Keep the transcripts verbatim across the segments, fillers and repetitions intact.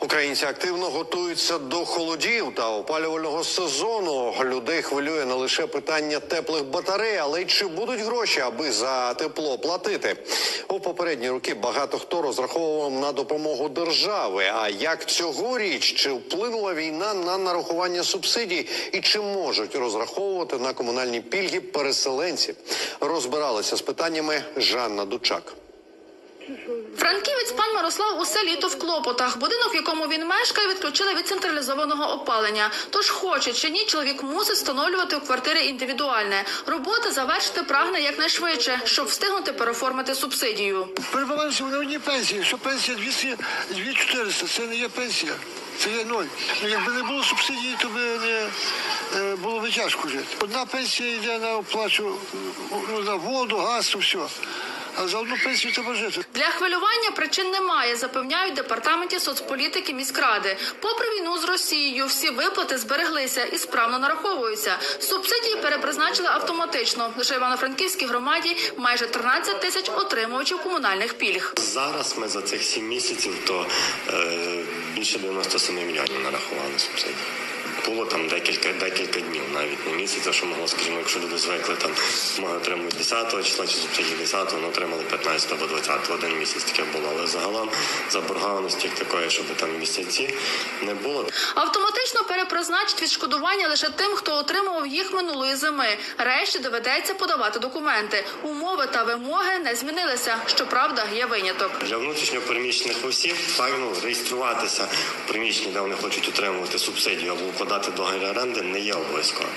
Українці активно готуються до холодів та опалювального сезону. Людей хвилює не лише питання теплих батарей, але й чи будуть гроші, аби за тепло платити. У попередні роки багато хто розраховував на допомогу держави. А як цьогоріч? Чи вплинула війна на нарахування субсидій? І чи можуть розраховувати на комунальні пільги переселенці? Розбиралися з питаннями Жанна Дучак. Франківець пан Мирослав усе літо в клопотах. Будинок, в якому він мешкає, відключили від централізованого опалення. Тож хоче чи ні, чоловік мусить встановлювати у квартирі індивідуальне. Роботи завершити прагне якнайшвидше, щоб встигнути переоформити субсидію. Перебуваємося в новій пенсії. Що пенсія двісті чотириста, це не є пенсія. Це є ноль. Ну, якби не було субсидії, то би не е, було би тяжко жити. Одна пенсія йде на оплачу, ну, на воду, газ, все. А за одну пенсію треба жити. Для хвилювання причин немає, запевняють в департаменті соцполітики міськради. Попри війну з Росією, всі виплати збереглися і справно нараховуються. Субсидії перепризначили автоматично. Лише в Івано-Франківській громаді майже тринадцять тисяч отримувачів комунальних пільг. Зараз ми за цих сім місяців то е, більше дев'яносто сім мільйонів нарахували субсидії. Було там декілька, декілька днів, навіть не місяця, що могло, скажімо, якщо люди звикли, там, ми отримують десятого числа, чи субсидії десятого, ми отримали п'ятнадцятого або двадцятого, один місяць таке було. Але загалом заборгованості такої, щоб там місяці не було. Автоматично перепризначить відшкодування лише тим, хто отримував їх минулої зими. Решті доведеться подавати документи. Умови та вимоги не змінилися. Щоправда, є виняток. Для внутрішньопереміщених осіб, так, ну, реєструватися в приміщенні, де вони хочуть отримувати субсидію або подати договір оренди, не є обов'язково.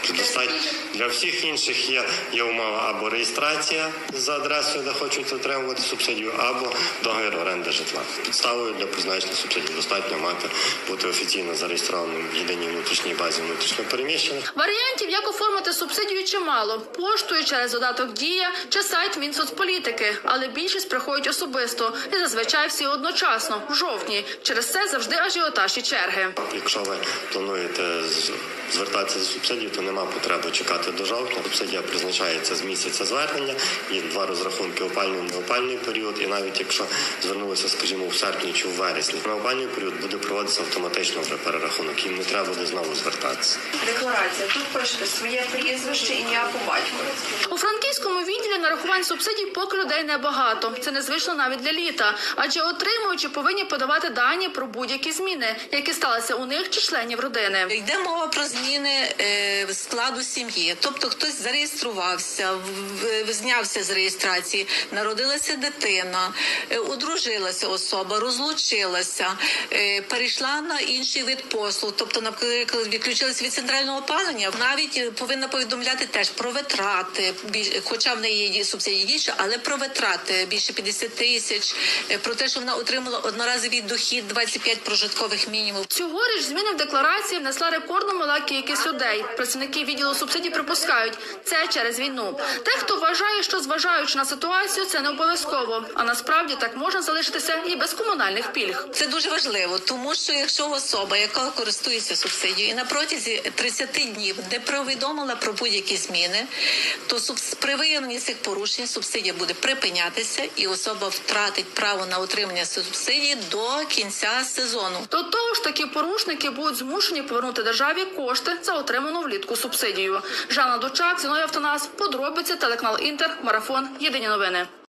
Для всіх інших є, є умова або реєстрація за адресою, де хочуть отримувати субсидію, або договір оренди житла. Підставою для призначення субсидії достатньо мати, бути офіційно зареєстрованим в єдиній внутрішній базі внутрішньопереміщених. Варіантів, як оформити субсидію, чимало. Поштою, через додаток «Дія» чи сайт Мінсоцполітики. Але більшість приходять особисто. І зазвичай всі одночасно, в жовтні. Через це завжди ажіотаж і черги. Якщо ви плануєте звертатися за субсидію, то нема потреби чекати до жовтня. Субсидія призначається з місяця звернення, є два розрахунки: опалювальний і неопалювальний період. І навіть якщо звернулися, скажімо, в серпні чи в вересні, неопалювальний період буде проводитися автоматично вже перерахунок. Їм не треба буде знову звертатися. Декларація. Тут пишете своє прізвище, ім'я, по батькові. У Франківському відділі нарахувань субсидій поки людей небагато. Це незвично навіть для літа. Адже отримуючі повинні подавати дані про будь-які зміни, які сталися у них чи членів родини. Йде мова про зміни е, складу сім'ї. Тобто хтось зареєструвався, в, знявся з реєстрації, народилася дитина, е, одружилася особа, розлучилася, е, перейшла на інший вид послуг. Тобто, наприклад, відключилася від центрального опалення, навіть повинна повідомляти теж про витрати, хоча в неї є субсидії діючі, але про витрати більше п'ятдесят тисяч, е, про те, що вона отримала одноразовий дохід двадцять п'ять прожиткових мінімумів. Цьогоріч зміни в декларації внесла рекордно мала кількість людей. Працівники відділу субсидій припускають – це через війну. Те, хто вважає, що зважаючи на ситуацію, це не обов'язково. А насправді так можна залишитися і без комунальних пільг. Це дуже важливо, тому що якщо особа, яка користується субсидією, і на протязі тридцяти днів не повідомила про будь-які зміни, то при виявленні цих порушень субсидія буде припинятися і особа втратить право на отримання субсидії до кінця сезону. До того ж, такі порушники будуть змушені повернути державі кошти за отриману влітку субсидію. Жанна Дучак, Зіновій Автонас, подробиці, телеканал Інтер, Марафон, Єдині новини.